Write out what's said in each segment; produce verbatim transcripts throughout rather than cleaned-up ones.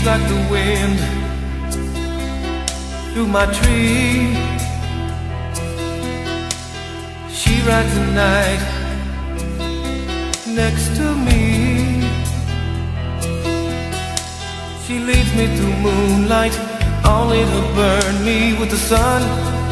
She's like the wind through my tree. She rides the night next to me. She leads me through moonlight, only to burn me with the sun.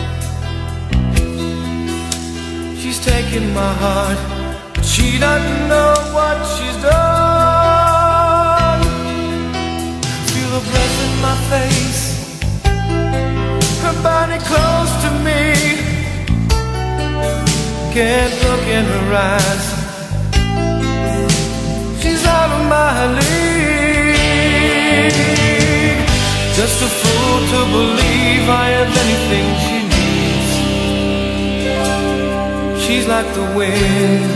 She's taken my heart, but she doesn't know what she's done. Feel her breath in my face, her body close to me. Can't look in her eyes, she's out of my league. Just a fool to believe I have anything she needs. She's like the wind.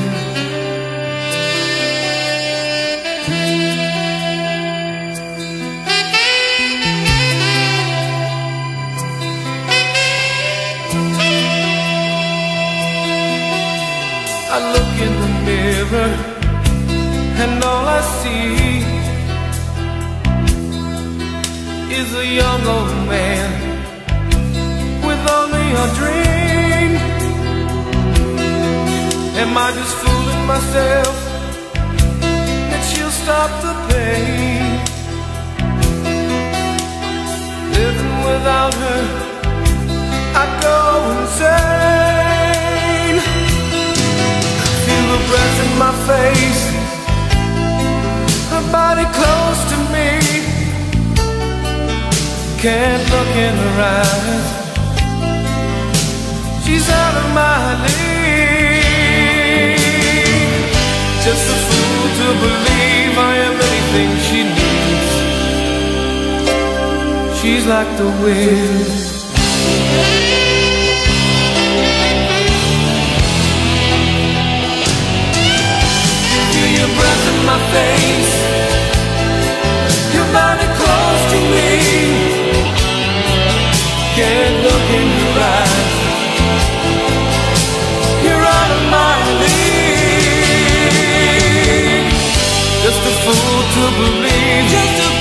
I look in the mirror and all I see is a young old man with only a dream. Am I just fooling myself that she'll stop the pain? Living without her, I'd go insane. Feel her breath in my face, her body close to me. Can't look in her eyes, she's out of my league. Just a fool to believe I am anything she needs. She's like the wind. Feel your breath in my face, your body close to me. Can't look in your eyes, you're out of my league. Just a fool to believe, just a